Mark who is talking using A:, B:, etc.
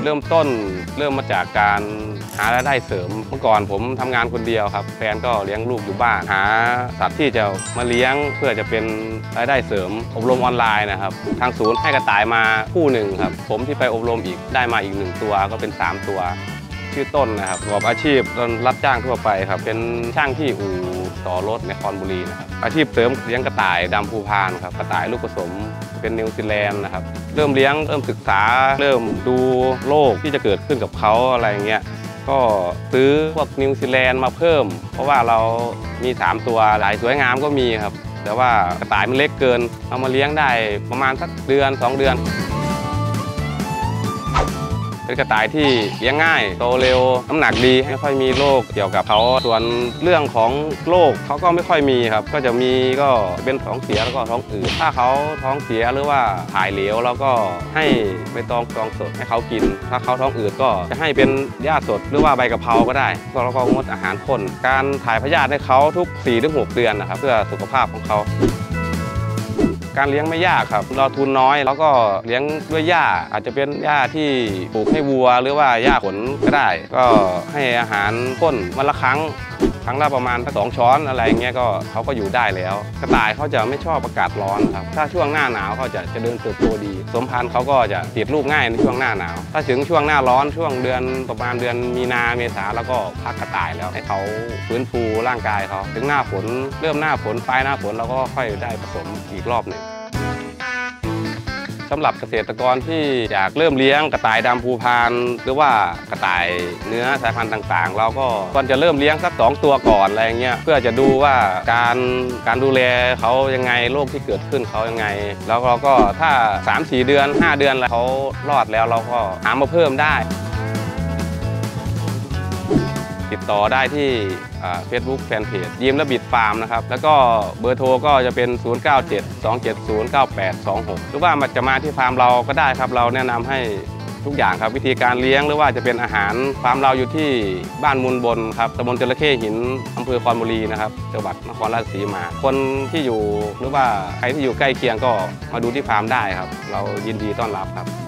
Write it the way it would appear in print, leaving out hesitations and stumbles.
A: เริ่มต้นเริ่มมาจากการหารายได้เสริมเมื่อก่อนผมทำงานคนเดียวครับแฟนก็เลี้ยงลูกอยู่บ้านหาสัตว์ที่จะมาเลี้ยงเพื่อจะเป็นรายได้เสริมอบรมออนไลน์นะครับทางศูนย์ให้กระต่ายมาคู่หนึ่งครับผมที่ไปอบรมอีกได้มาอีก1ตัวก็เป็น3ตัวชื่อต้นนะครับประกอบอาชีพรับจ้างทั่วไปครับเป็นช่างที่อู่ต่อรถในคอนบุรีนะครับอาชีพเสริมเลี้ยงกระต่ายดำภูพานครับกระต่ายลูกผสมเป็นนิวซีแลนด์นะครับเริ่มเลี้ยงเริ่มศึกษาเริ่มดูโรคที่จะเกิดขึ้นกับเขาอะไรเงี้ยก็ซื้อพวกนิวซีแลนด์มาเพิ่มเพราะว่าเรามี3ตัวหลายสวยงามก็มีครับแต่ว่ากระต่ายมันเล็กเกินเอามาเลี้ยงได้ประมาณสักเดือน2 เดือนเป็นกระต่ายที่เลี้ยงง่ายโตเร็วน้ำหนักดีไม่ค่อยมีโรคเกี่ยวกับเขาส่วนเรื่องของโรคเขาก็ไม่ค่อยมีครับก็จะมีก็เป็นท้องเสียแล้วก็ท้องอืดถ้าเขาท้องเสียหรือว่าถ่ายเหลวเราก็ให้ใบตองสดให้เขากินถ้าเขาท้องอืดก็จะให้เป็นหญ้าสดหรือว่าใบกะเพราก็ได้ก็เราก็งดอาหารข้นการถ่ายพยาธิให้เขาทุก 4-6 เดือนนะครับเพื่อสุขภาพของเขาการเลี้ยงไม่ยากครับเราทุนน้อยแล้วก็เลี้ยงด้วยหญ้าอาจจะเป็นหญ้าที่ปลูกให้วัวหรือว่าหญ้าขนก็ได้ก็ให้อาหารข้นวันละครั้งละประมาณ2 ช้อนอะไรเงี้ยก็เขาก็อยู่ได้แล้วกระต่ายเขาจะไม่ชอบอากาศร้อนครับถ้าช่วงหน้าหนาวเขาจะเดินเติบโตดีสมพันธุ์เขาก็จะติดลูกง่ายในช่วงหน้าหนาวถ้าถึงช่วงหน้าร้อนช่วงเดือนประมาณเดือนมีนาเมษาแล้วก็พักกระต่ายแล้วให้เขาฟื้นฟูร่างกายเขาถึงหน้าฝนเริ่มหน้าฝนปลายหน้าฝนเราก็ค่อยได้ผสมอีกรอบหนึ่งสำหรับเกษตรกรที่อยากเริ่มเลี้ยงกระต่ายดำภูพานหรือว่ากระต่ายเนื้อสายพันธุ์ต่างๆเราก็ควรจะเริ่มเลี้ยงสัก2 ตัวก่อนอะไรเงี้ยเพื่อจะดูว่าการดูแลเขายังไงโรคที่เกิดขึ้นเขายังไงแล้วเราก็ถ้า 3-4 เดือน 5 เดือนแล้วเขารอดแล้วเราก็หามาเพิ่มได้ติดต่อได้ที่Facebook Fanpage ยิมและบิดฟาร์มนะครับแล้วก็เบอร์โทรก็จะเป็น 0972709826 หรือว่าจะมาที่ฟาร์มเราก็ได้ครับเราแนะนำให้ทุกอย่างครับวิธีการเลี้ยงหรือว่าจะเป็นอาหารฟาร์มเราอยู่ที่บ้านมูลบนครับตำบลจระเข้หินอำเภอคอนบุรีนะครับจังหวัดนครราชสีมาคนที่อยู่หรือว่าใครที่อยู่ใกล้เคียงก็มาดูที่ฟาร์มได้ครับเรายินดีต้อนรับครับ